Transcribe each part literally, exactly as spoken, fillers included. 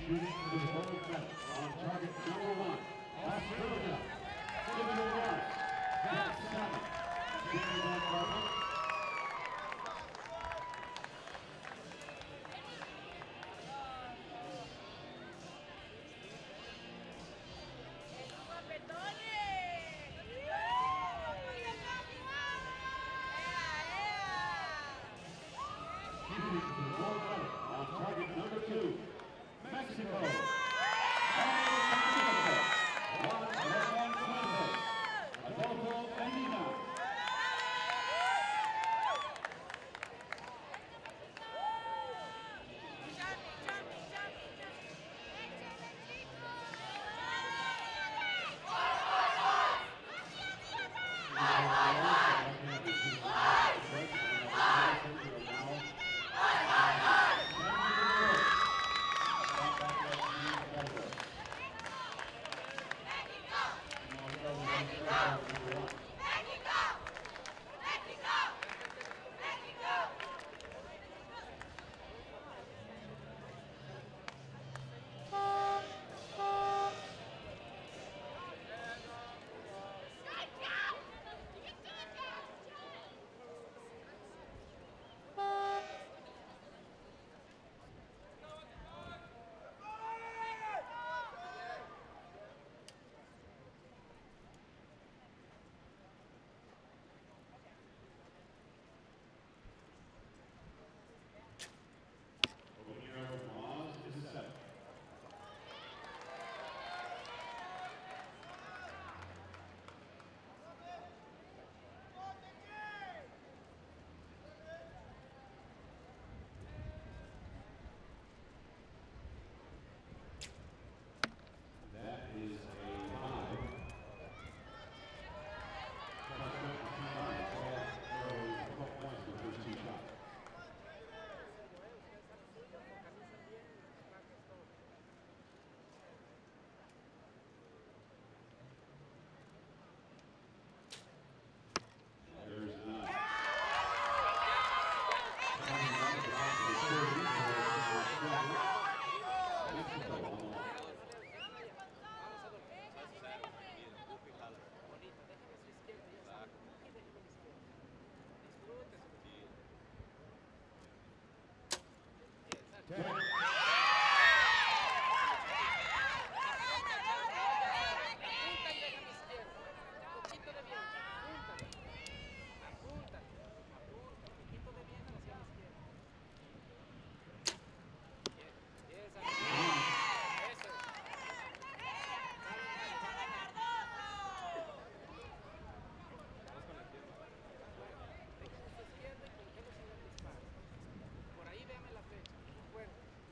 shooting to the gold medal on target number one. Australia, individual loss, Jack Salmon, twenty-one Ramon. Shooting to the gold medal on target number two, Mexico. Juan, Ramon, Fuentes, Adolfo, Medina. Por ahí véame la flecha, recuerda.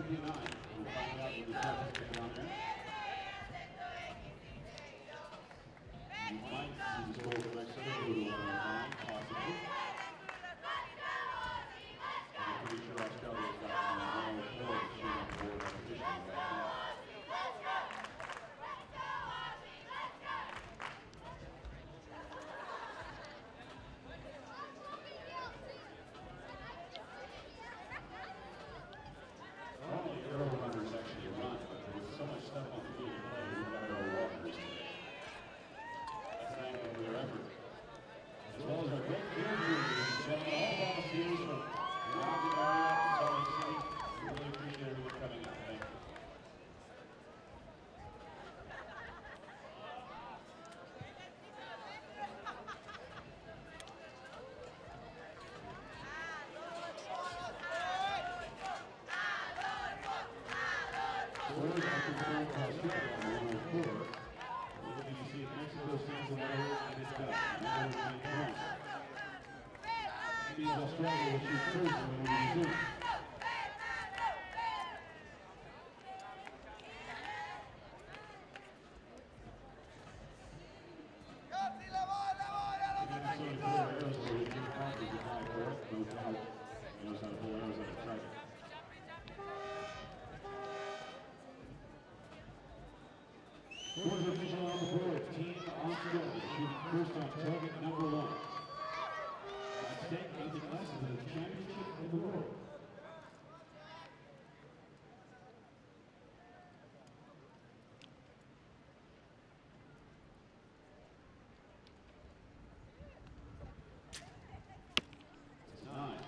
fifty-nine. We'll find out when the judges get down there. You might see the score for next Saturday on nine, possibly. I'm pretty sure Australia's got one oh four to shoot on the board officially right now. Australia will shoot first when we resume. Fourth official on the board, Team Australia shooting first on target number one. At stake, anything less than the championship of the world. It's nine.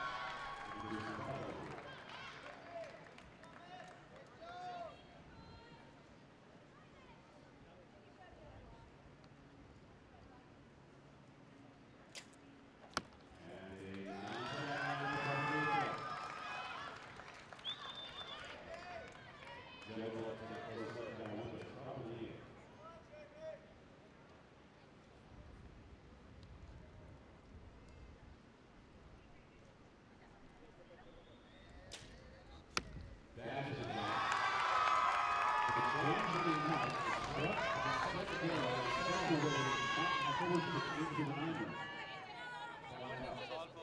That is a block. The change in the house is struck and set there on the second way and forces it into the niner. Adolfo.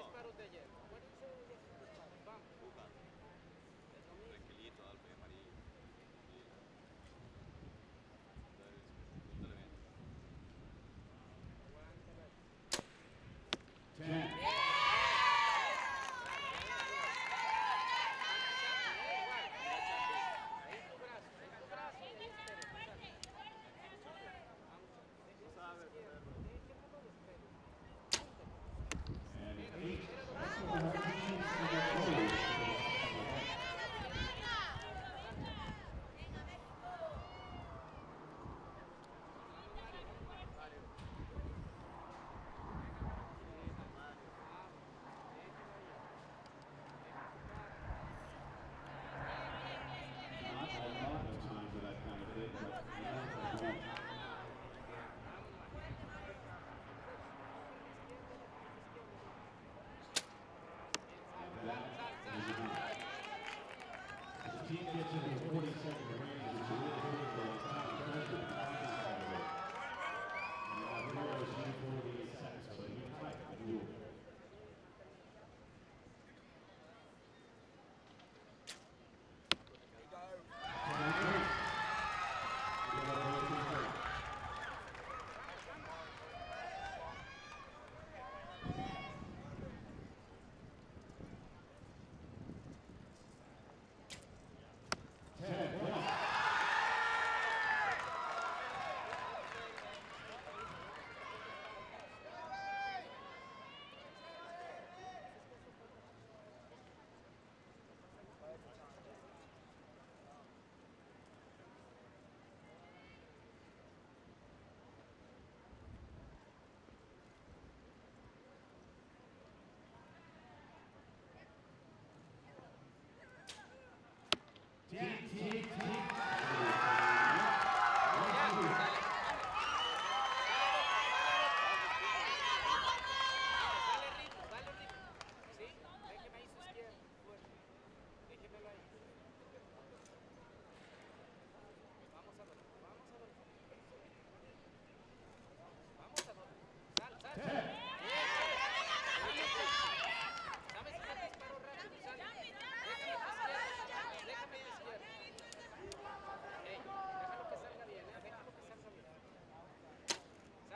Ten.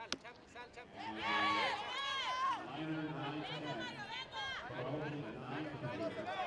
Minor nine ten. Probably a nine fifty.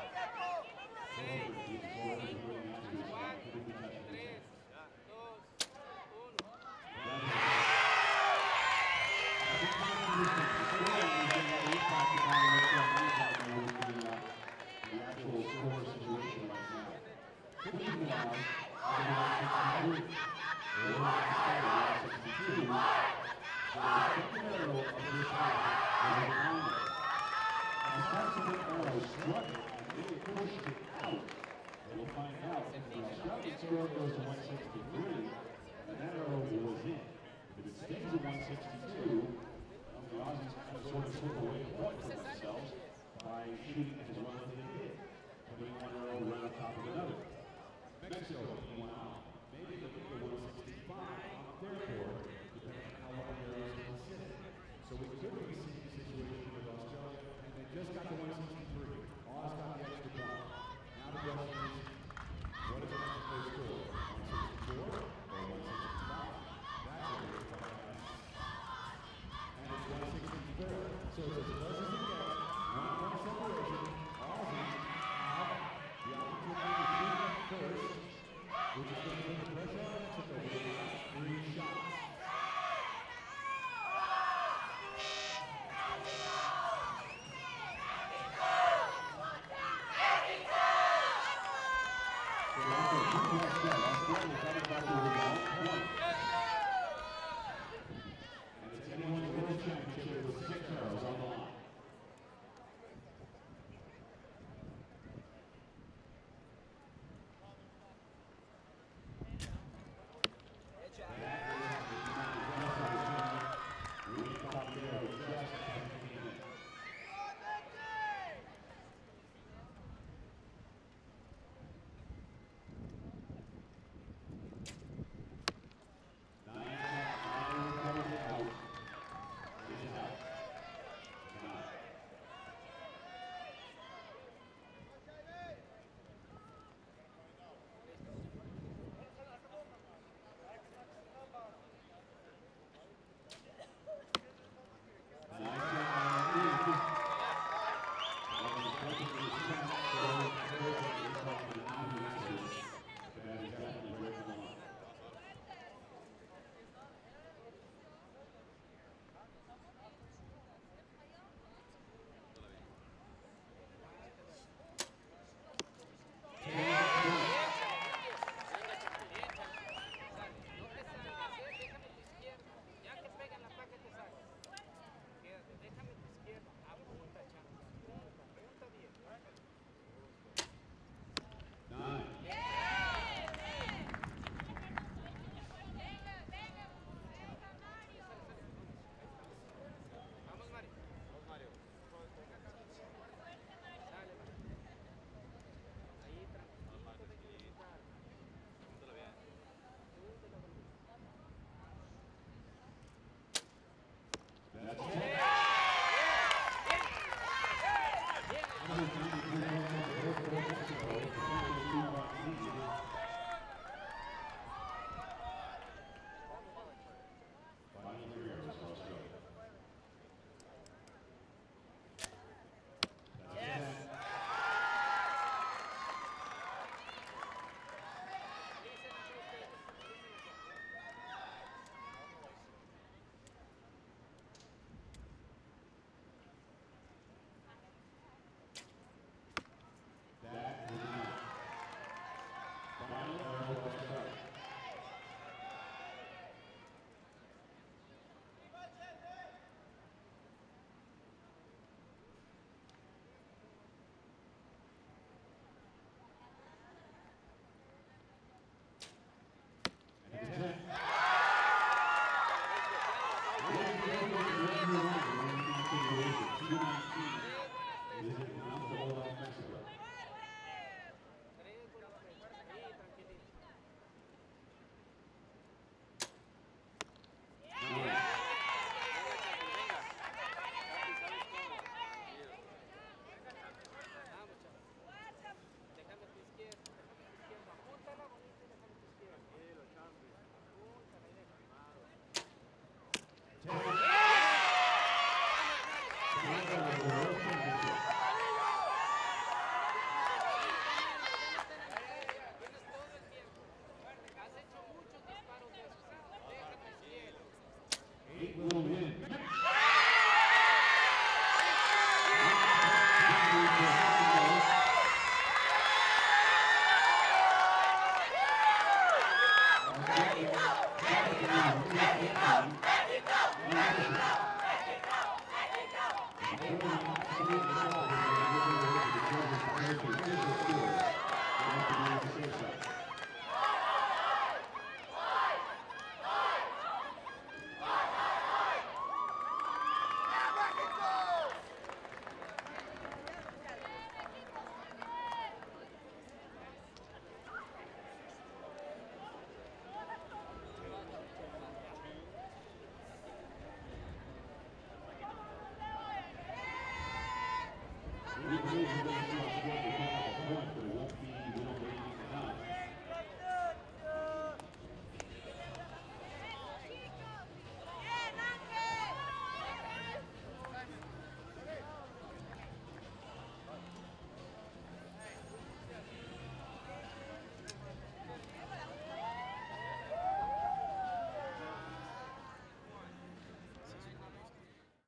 Score goes to one sixty-three, and that arrow was in. If it stays at one sixty-two, well, the Aussies kind of sort of took away a point for themselves by shooting as well as they did, putting one arrow right on top of another. Mexico, meanwhile, maybe the bigger one sixty-five on their board, depending on how long the arrows can sit. So we could be seeing a situation with Australia, and they just got the one sixty-three. Aussies got the extra ball. Now the question is, what is the next place score? one sixty-four or one sixty-five? That's what we're finding out. And it's one sixty-four. So it's as close as it gets. One point separation. Aussies have the opportunity to shoot them first, which is going to put the pressure on Mexico for the last three shots. And it's anyone's World Championship with six arrows on the line. ten. Thank you.